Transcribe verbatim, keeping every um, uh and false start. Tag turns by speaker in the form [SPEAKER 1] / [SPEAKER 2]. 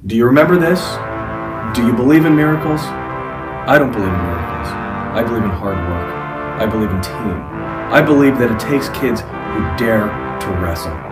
[SPEAKER 1] Do you remember this? Do you believe in miracles? I don't believe in miracles. I believe in hard work. I believe in team. I believe that it takes kids who dare to wrestle.